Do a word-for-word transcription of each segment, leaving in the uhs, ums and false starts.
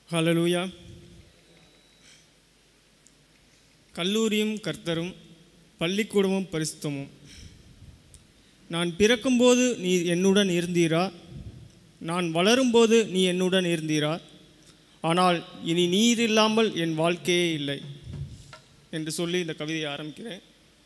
ஹல்லேலூயா. கல்லூரியும் கர்த்தரும் பள்ளிக்கூடமும் பரிசுத்தமும். நான் பிறக்கும்போது நீ என்னுடன் இருந்தீரா? நான் வளரும்போது நீ என்னுடன் இருந்தீரா? ஆனால் இனி நீர் இல்லாமல் என் வாழ்க்கையே இல்லை என்று சொல்லி இந்த கவிதையை ஆரம்பிக்கிறேன்.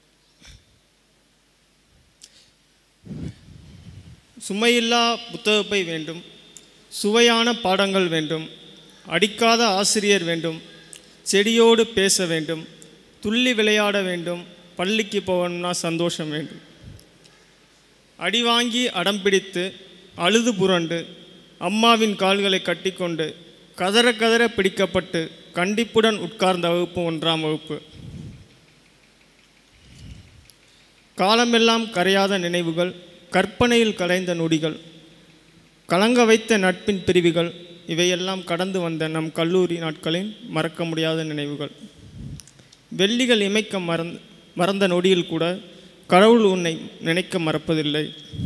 சுமையில்லா புத்தகப்பை வேண்டும், சுவையான பாடங்கள் வேண்டும், அடிக்காத ஆசிரியர் வேண்டும், செடியோடு பேச வேண்டும், துள்ளி விளையாட வேண்டும், பள்ளிக்கு போகணும்னா சந்தோஷம் வேண்டும். அடி வாங்கி அடம் பிடித்து அழுது புரண்டு அம்மாவின் கால்களை கட்டிக்கொண்டு கதற கதற பிடிக்கப்பட்டு கண்டிப்புடன் உட்கார்ந்த வகுப்பு ஒன்றாம் வகுப்பு. காலமெல்லாம் கரையாத நினைவுகள், கற்பனையில் கலைந்த நொடிகள், கலங்க வைத்த நட்பின் பிரிவுகள், இவையெல்லாம் கடந்து வந்த நம் கல்லூரி நாட்களின் மறக்க முடியாத நினைவுகள். வெள்ளிகள் இமைக்க மறந்த மறந்த நொடியில் கூட கடவுள் உன்னை நினைக்க மறப்பதில்லை.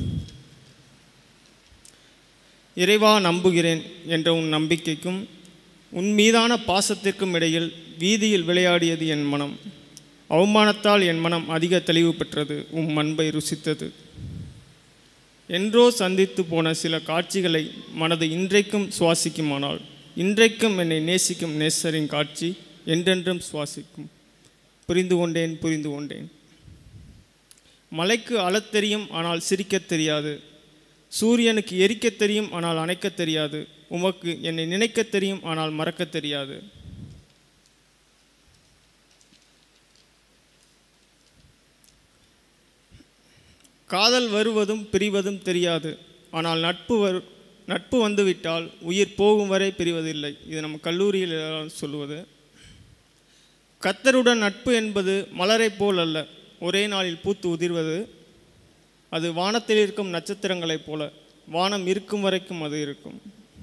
இறைவா நம்புகிறேன் என்ற உன் நம்பிக்கைக்கும் உன் மீதான பாசத்திற்கும் இடையில் வீதியில் விளையாடியது என் மனம். அவமானத்தால் என் மனம் அதிக தெளிவு பெற்றது, உம் அன்பை ருசித்தது. என்றோ சந்தித்து போன சில காட்சிகளை மனது இன்றைக்கும் சுவாசிக்குமானால், இன்றைக்கும் என்னை நேசிக்கும் நேசரின் காட்சி என்றென்றும் சுவாசிக்கும். புரிந்து கொண்டேன் புரிந்து கொண்டேன். மலைக்கு அழத் தெரியும் ஆனால் சிரிக்க தெரியாது, சூரியனுக்கு எரிக்க தெரியும் ஆனால் அணைக்க தெரியாது, உமக்கு என்னை நினைக்க தெரியும் ஆனால் மறக்க தெரியாது. காதல் வருவதும் பிரிவதும் தெரியாது, ஆனால் நட்பு வரு நட்பு வந்துவிட்டால் உயிர் போகும் வரை பிரிவதில்லை. இது நம்ம கல்லூரியில் சொல்லுவது. கர்த்தருடன் நட்பு என்பது மலரை போல் அல்ல, ஒரே நாளில் பூத்து உதிர்வது. அது வானத்தில் இருக்கும் நட்சத்திரங்களைப் போல, வானம் இருக்கும் வரைக்கும் அது இருக்கும்.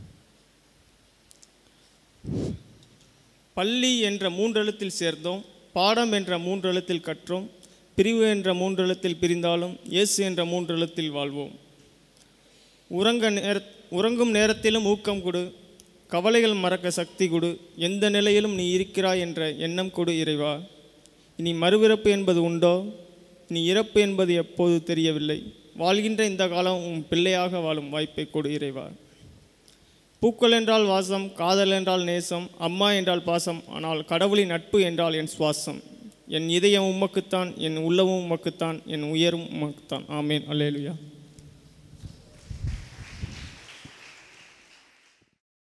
பள்ளி என்ற மூன்றெழுத்தில் சேர்ந்தோம், பாடம் என்ற மூன்றெழுத்தில் கற்றோம், பிரிவு என்ற மூன்றெழுத்தில் பிரிந்தாலும் இயேசு என்ற மூன்றெழுத்தில் வாழ்வோம். உறங்க நேர உறங்கும் நேரத்திலும் ஊக்கம் கொடு, கவலைகள் மறக்க சக்தி கொடு, எந்த நிலையிலும் நீ இருக்கிறாய் என்ற எண்ணம் கொடு இறைவா. இனி மறுபிறப்பு என்பது உண்டோ? நீ இறப்பு என்பது எப்போது தெரியவில்லை. வாழ்கின்ற இந்த காலம் உன் பிள்ளையாக வாழும் வாய்ப்பை கொடு இறைவா. பூக்கள் என்றால் வாசம், காதல் என்றால் நேசம், அம்மா என்றால் பாசம், ஆனால் கடவுளின் நட்பு என்றால் என் சுவாசம். என் இதயம் உமக்குத்தான், என் உள்ளமும் உமக்குத்தான், என் உயரும் உமக்குத்தான். ஆமேன். அல்லேலூயா.